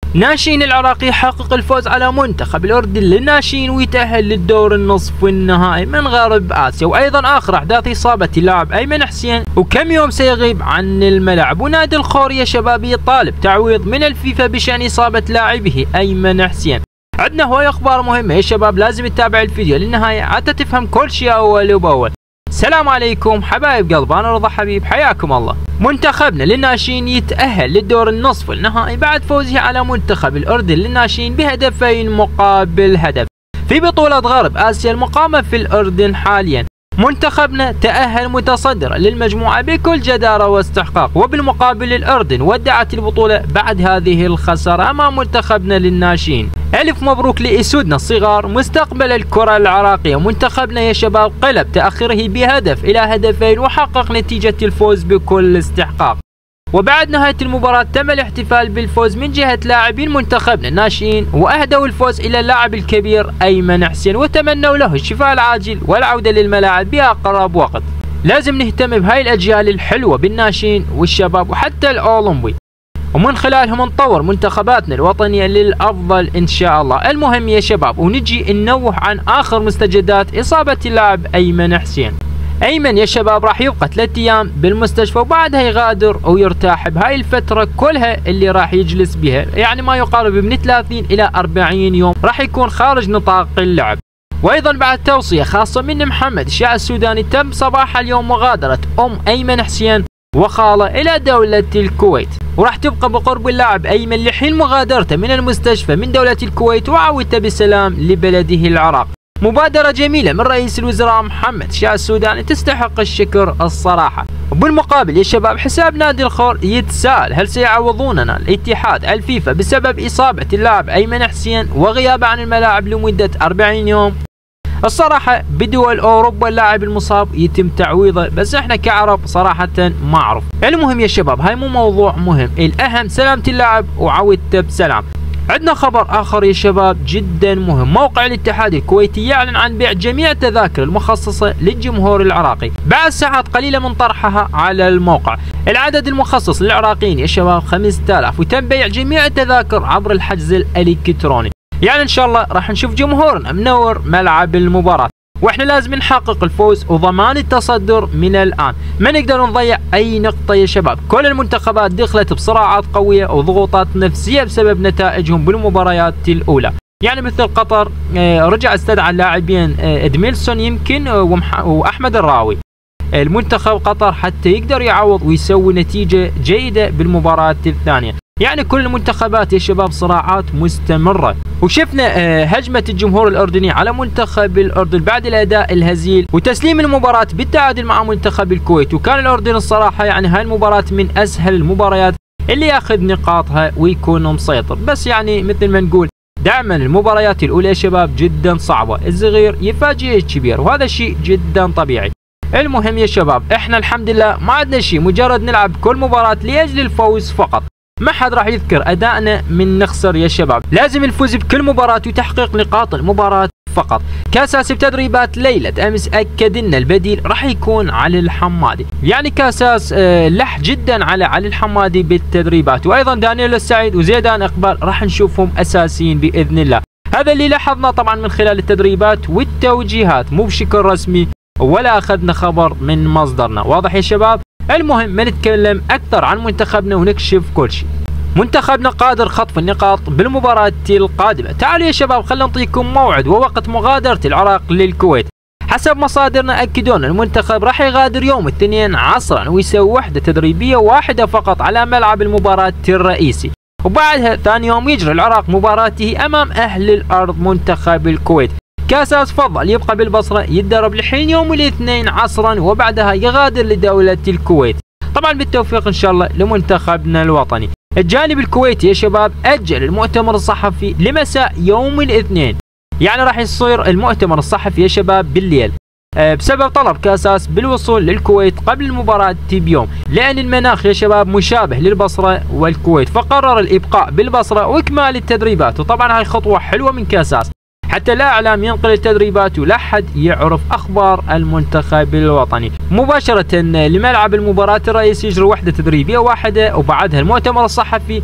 ناشئين العراقي يحقق الفوز على منتخب الأردن للناشئين ويتأهل للدور النصف النهائي من غرب آسيا. وأيضا آخر أحداث إصابة اللاعب أيمن حسين وكم يوم سيغيب عن الملعب. ونادي الخور يا شباب يطالب تعويض من الفيفا بشأن إصابة لاعبه أيمن حسين. عندنا هواي أخبار مهمة يا شباب، لازم تتابع الفيديو للنهاية حتى تفهم كل شيء أول بأول. السلام عليكم حبايب قلب، أنا رضا حبيب، حياكم الله. منتخبنا للناشئين يتأهل للدور النصف النهائي بعد فوزه على منتخب الأردن للناشئين بهدفين مقابل هدف في بطولة غرب آسيا المقامة في الأردن حاليا. منتخبنا تأهل متصدرا للمجموعة بكل جدارة واستحقاق، وبالمقابل الأردن ودعت البطولة بعد هذه الخسارة أمام منتخبنا للناشئين. ألف مبروك لأسودنا الصغار مستقبل الكرة العراقية. منتخبنا يا شباب قلب تأخره بهدف إلى هدفين وحقق نتيجة الفوز بكل استحقاق. وبعد نهاية المباراة تم الاحتفال بالفوز من جهة لاعبين منتخبنا الناشئين، وأهدوا الفوز إلى اللاعب الكبير أيمن حسين وتمنوا له الشفاء العاجل والعودة للملاعب بأقرب وقت. لازم نهتم بهاي الأجيال الحلوة بالناشئين والشباب وحتى الأولمبي، ومن خلالهم نطور منتخباتنا الوطنية للأفضل إن شاء الله. المهم يا شباب ونجي ننوه عن آخر مستجدات إصابة اللاعب أيمن حسين. أيمن يا شباب راح يبقى 3 أيام بالمستشفى وبعدها يغادر ويرتاح بهاي الفترة كلها اللي راح يجلس بها، يعني ما يقارب من 30 إلى 40 يوم راح يكون خارج نطاق اللعب. وأيضا بعد توصية خاصة من محمد الشاعر السوداني تم صباح اليوم مغادرة أيمن حسين وخاله إلى دولة الكويت، وراح تبقى بقرب اللاعب أيمن لحين مغادرته من المستشفى من دولة الكويت وعودته بسلام لبلده العراق. مبادرة جميلة من رئيس الوزراء محمد الشاعر السوداني تستحق الشكر الصراحة. وبالمقابل يا شباب حساب نادي الخور يتساءل هل سيعوضوننا الاتحاد الفيفا بسبب إصابة اللاعب أيمن حسين وغيابه عن الملاعب لمدة 40 يوم؟ الصراحة بدول أوروبا اللاعب المصاب يتم تعويضه، بس احنا كعرب صراحة ما أعرف. المهم يا شباب هاي مو موضوع مهم، الأهم سلامة اللاعب وعودته بسلام. عندنا خبر آخر يا شباب جدا مهم، موقع الاتحاد الكويتي يعلن عن بيع جميع التذاكر المخصصة للجمهور العراقي بعد ساعات قليلة من طرحها على الموقع. العدد المخصص للعراقيين يا شباب 5000، وتم بيع جميع التذاكر عبر الحجز الإلكتروني. يعني إن شاء الله راح نشوف جمهورنا منور ملعب المباراة، واحنا لازم نحقق الفوز وضمان التصدر من الآن، ما نقدر نضيع أي نقطة يا شباب. كل المنتخبات دخلت بصراعات قوية وضغوطات نفسية بسبب نتائجهم بالمباريات الأولى، يعني مثل قطر رجع استدعى اللاعبين ادميلسون يمكن وأحمد الراوي المنتخب قطر حتى يقدر يعوض ويسوي نتيجة جيدة بالمباراة الثانية. يعني كل المنتخبات يا شباب صراعات مستمرة، وشفنا هجمة الجمهور الأردني على منتخب الأردن بعد الأداء الهزيل وتسليم المباراة بالتعادل مع منتخب الكويت. وكان الأردن الصراحة يعني هاي المباراة من أسهل المباريات اللي ياخذ نقاطها ويكون مسيطر، بس يعني مثل ما نقول دائما المباريات الأولى يا شباب جدا صعبة، الصغير يفاجئ الكبير وهذا شيء جدا طبيعي. المهم يا شباب احنا الحمد لله ما عندنا شيء، مجرد نلعب كل مباراة لأجل الفوز فقط، ما حد راح يذكر أدائنا من نخسر يا شباب، لازم نفوز بكل مباراة وتحقيق نقاط المباراة فقط. كاساس بتدريبات ليلة أمس أكد أن البديل راح يكون علي الحمادي، يعني كاساس لح جدا على علي الحمادي بالتدريبات، وأيضا دانيال السعيد وزيدان إقبال راح نشوفهم أساسيين بإذن الله. هذا اللي لاحظنا طبعا من خلال التدريبات والتوجيهات، مو بشكل رسمي ولا أخذنا خبر من مصدرنا، واضح يا شباب؟ المهم ما نتكلم أكثر عن منتخبنا ونكشف كل شيء. منتخبنا قادر خطف النقاط بالمباراة القادمة. تعالوا يا شباب خلينا نعطيكم موعد ووقت مغادرة العراق للكويت. حسب مصادرنا أكدوا أن المنتخب راح يغادر يوم الاثنين عصرا ويسوي وحدة تدريبية واحدة فقط على ملعب المباراة الرئيسي، وبعدها ثاني يوم يجري العراق مباراته أمام أهل الأرض منتخب الكويت. كاساس فضل يبقى بالبصرة يتدرب لحين يوم الاثنين عصرا وبعدها يغادر لدولة الكويت، طبعا بالتوفيق إن شاء الله لمنتخبنا الوطني. الجانب الكويتي يا شباب أجل المؤتمر الصحفي لمساء يوم الاثنين، يعني راح يصير المؤتمر الصحفي يا شباب بالليل بسبب طلب كاساس بالوصول للكويت قبل المباراة بيوم، لأن المناخ يا شباب مشابه للبصرة والكويت، فقرر الإبقاء بالبصرة وإكمال التدريبات. وطبعا هاي خطوة حلوة من كاساس حتى لا إعلام ينقل التدريبات ولا حد يعرف أخبار المنتخب الوطني. مباشرة لملعب المباراة الرئيسي يجري وحدة تدريبية واحدة وبعدها المؤتمر الصحفي،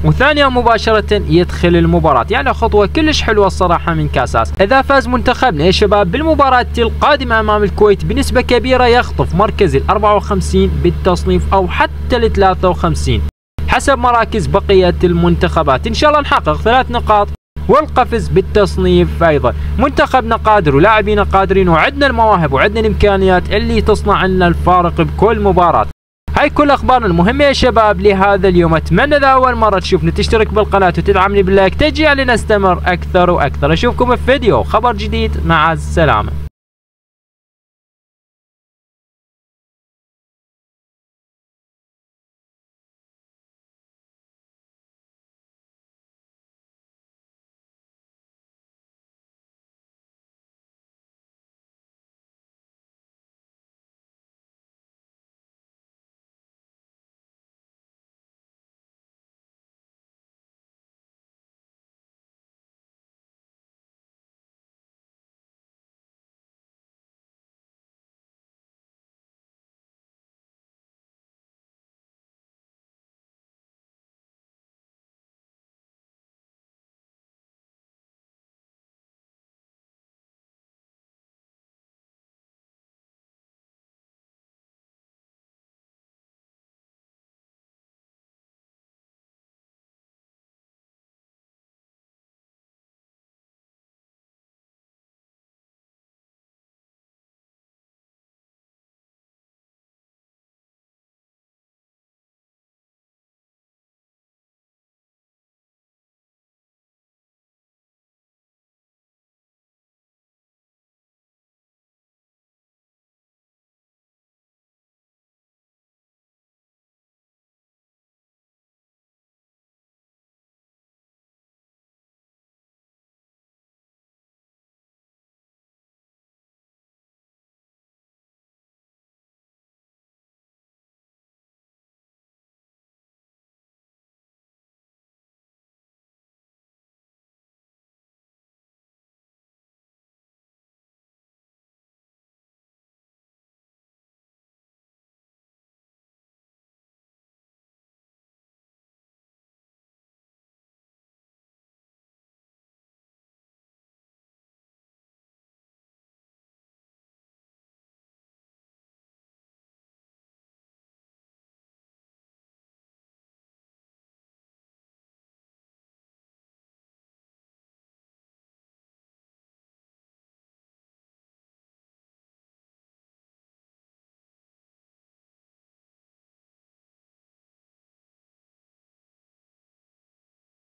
وثانيا مباشرة يدخل المباراة. يعني خطوة كلش حلوة الصراحة من كاساس. إذا فاز منتخبنا يا شباب بالمباراة القادمة أمام الكويت بنسبة كبيرة يخطف مركز 54 بالتصنيف أو حتى 53 حسب مراكز بقية المنتخبات. إن شاء الله نحقق 3 نقاط والقفز بالتصنيف. أيضا منتخبنا قادر ولاعبينا قادرين وعندنا المواهب وعندنا الإمكانيات اللي تصنع لنا الفارق بكل مباراة. هاي كل اخبارنا المهمة يا شباب لهذا اليوم. اتمنى اذا اول مرة تشوفني تشترك بالقناة وتدعمني باللايك تشجيع لنستمر اكثر واكثر. اشوفكم في فيديو خبر جديد، مع السلامة.